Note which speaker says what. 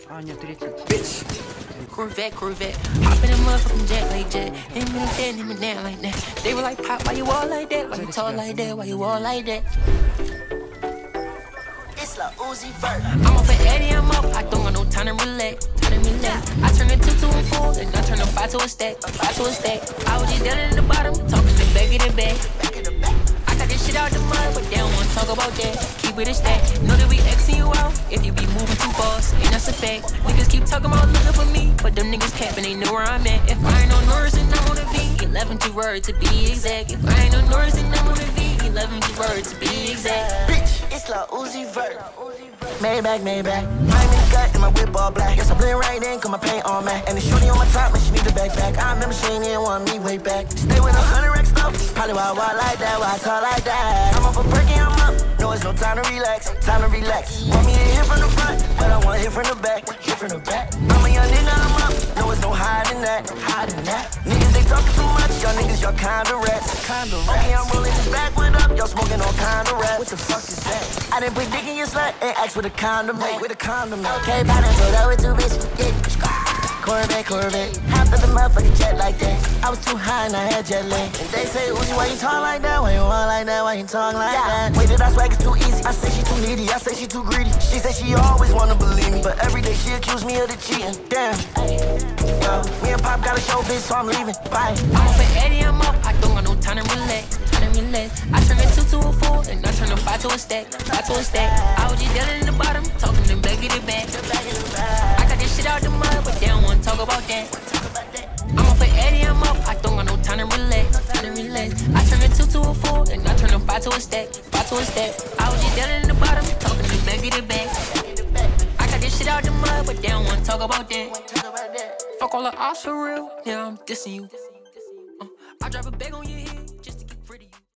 Speaker 1: А, нет, 30.
Speaker 2: Bitch. Corvette. Hop in a motherfucking jet like jet. Hit me like that, hit me down like that. They were like, Pop, why you all like that? Why you talk like that? Why you all like that? It's like Uzi Vert. I'm up at 80, I'm up. I don't got no time to relax. I turn a 2 to a 4, and I turn a 5 to a stack. I was just down in the bottom, talking the back of the bag. I got this shit out the mud, but they don't wanna talk about that. Keep it a stack. Know that we Xing you out if you be moving too fast, and that's a fact. Niggas keep talking about looking for me, but them niggas capping, they know where I'm at. If I ain't on Norris, then I'm on the V. 11 to word to be exact. If I ain't on Norris, then I'm on the V. 11 to word to be exact. Bitch, it's like Uzi Vert. Maybach. Diamond gut and my whip all black. Yes, I blend right in, cause my paint all matte. And the shorty on my top, man, she need the backpack. I remember she ain't want me way back. Stay with 100 racks stuff. Probably why I walk like that, why I talk like that. I'm up a perky, I'm up. No, it's no time to relax. Want me to hit from the front, but I want hit from the back. I'm a young nigga, I'm up. No, it's no hiding that. Niggas, they talking too much. Y'all niggas, y'all kinda rats. Okay, I'm rolling this backwood up. Y'all smoking all kind of rats. What the fuck is that? I didn't put dick in your slut and ask with a condom. Okay, bottom, so that with two bitches. Yeah. Corvette. Hopped up the motherfucking jet like that. I was too high and I had jet lag. And they say, Uzi, why you talk like that? Why you walk like that? Why you talk like that? Wait, did I swag it's too easy? I say she too needy. I say she too greedy. She say she always wanna believe me, but every day she accuse me of the cheating. Damn. Yo, me and Pop got a show, bitch, so I'm leaving. Bye. I'm up at 80, I'm up. I don't got no time to relax. I turn a 2 to a 4, and I turn a 5 to a stack. I was just down in the bottom, talking them back of the bag. I got this shit out the mud, but they don't wanna talk about that. I'm up at 80, I'm up. I don't got no time to relax. I turn a 2 to a 4, and I turn a 5 to a stack. I was just down in the bottom, talking them back of the bag. I got this shit out the mud, but they don't wanna talk about that. Fuck all the odds for real, yeah, I'm dissing you. I drop a bag on your head just to get